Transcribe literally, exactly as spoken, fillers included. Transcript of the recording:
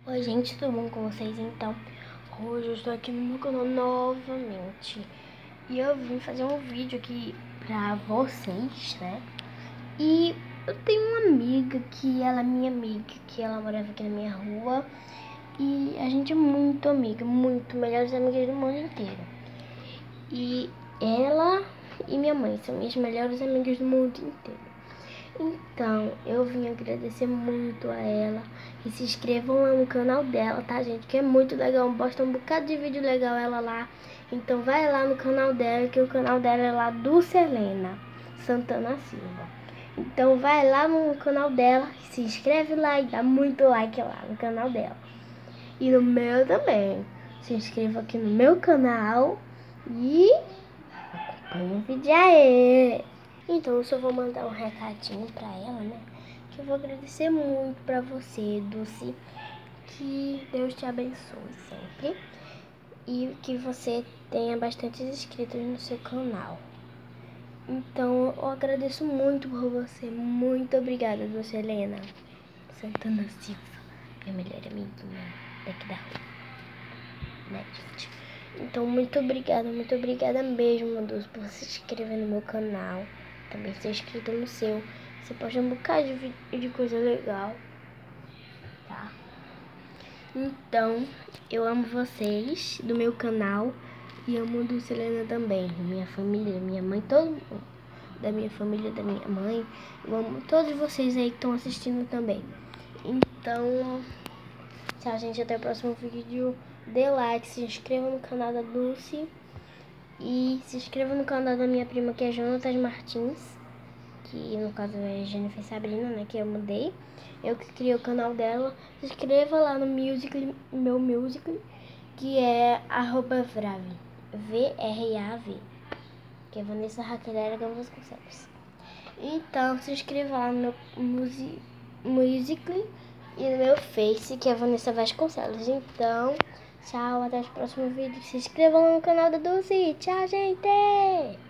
Oi gente, tudo bom com vocês? Então, hoje eu estou aqui no meu canal novamente e eu vim fazer um vídeo aqui pra vocês, né? E eu tenho uma amiga que ela é minha amiga, que ela morava aqui na minha rua e a gente é muito amiga, muito, melhores amigas do mundo inteiro. E ela e minha mãe são minhas melhores amigas do mundo inteiro. Então, eu vim agradecer muito a ela. E se inscrevam lá no canal dela, tá, gente? Que é muito legal. Posta um bocado de vídeo legal ela lá. Então, vai lá no canal dela, que o canal dela é lá do Selena Santana Silva. Então, vai lá no canal dela, se inscreve lá e dá muito like lá no canal dela. E no meu também. Se inscreva aqui no meu canal e acompanhe o vídeo aí. Então eu só vou mandar um recadinho pra ela, né? Que eu vou agradecer muito pra você, Dulce. Que Deus te abençoe sempre. E que você tenha bastante inscritos no seu canal. Então eu agradeço muito por você. Muito obrigada, Dulce Helena Santana Silva, minha melhor amiguinha daqui da rua, né, gente? Então muito obrigada, muito obrigada mesmo, Dulce, por se inscrever no meu canal. Também ser inscrito no seu. Você posta um bocado de vídeo de coisa legal, tá? Então, eu amo vocês do meu canal e amo do Selena também, minha família, minha mãe, todo mundo da minha família, da minha mãe. Eu amo todos vocês aí que estão assistindo também. Então, tchau, gente, até o próximo vídeo. Dê like, se inscreva no canal da Dulce e se inscreva no canal da minha prima, que é Jonatas Martins, que no caso é Jennifer Sabrina, né, que eu mudei. Eu que criei o canal dela. Se inscreva lá no Musical.ly, meu Musical.ly, que é arroba Vrave, V R A V, que é Vanessa Raquel Vasconcelos. Então se inscreva lá no meu Musical.ly e no meu Face, que é Vanessa Vasconcelos. Então, tchau, até os próximos vídeos. Se inscreva lá no canal da Dulce. Tchau, gente!